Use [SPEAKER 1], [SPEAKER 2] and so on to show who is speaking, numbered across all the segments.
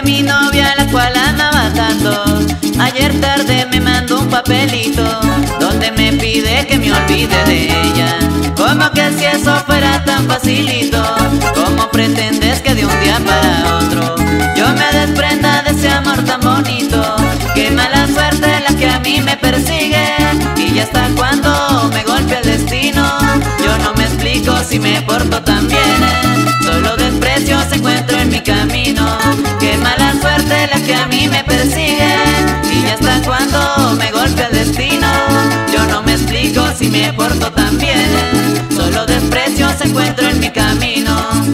[SPEAKER 1] mi novia, la cual amaba tanto, ayer tarde me mandó un papelito donde me pide que me olvide de ella. Como que si eso fuera tan facilito, ¿cómo pretendes que de un día para otro yo me desprenda de ese amor tan bonito? Qué mala suerte la que a mí me persigue, y ya hasta cuando me golpea el destino. Yo no me explico si me porto tan bien, solo desprecios encuentro en mi camino. Qué mala suerte la que a mí me persigue, y ya hasta cuando me golpea el destino. Yo no me explico si me porto tan bien, solo desprecios encuentro en mi camino.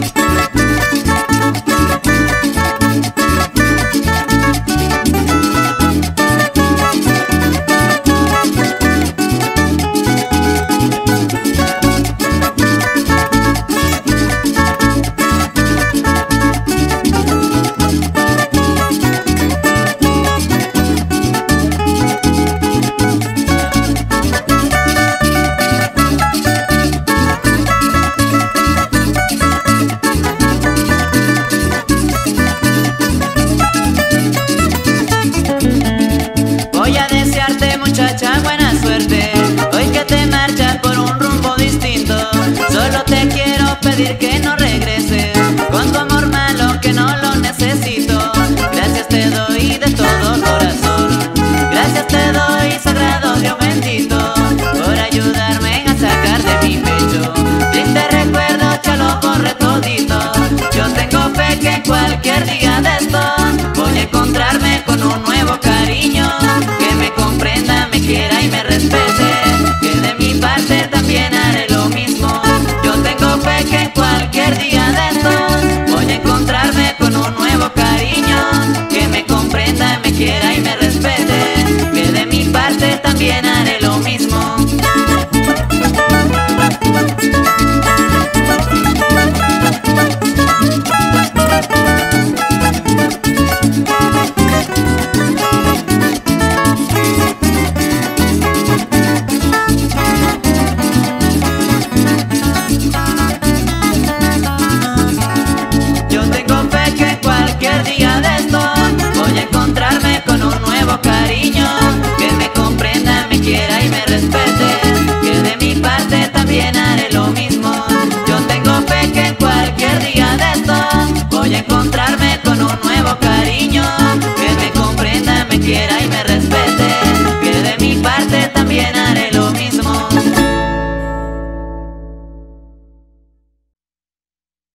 [SPEAKER 1] Voy a desearte, muchacha, buena suerte, hoy que te marchas por un rumbo distinto. Solo te quiero pedir que no regreses con tu amor malo, que no lo necesito. Gracias te doy de todo corazón, gracias te doy, sagrado Dios bendito, por ayudarme a sacar de mi pecho triste recuerdo, ya lo borré todito. Yo tengo fe que cualquier día de esto voy a encontrarme con un nuevo cariño, que me comprenda, me quiera y me respete, que de mi parte también haré lo mismo. Yo tengo fe que cualquier día de estos voy a encontrarme con un nuevo cariño, que me comprenda, me quiera y me respete, que de mi parte también haré lo mismo.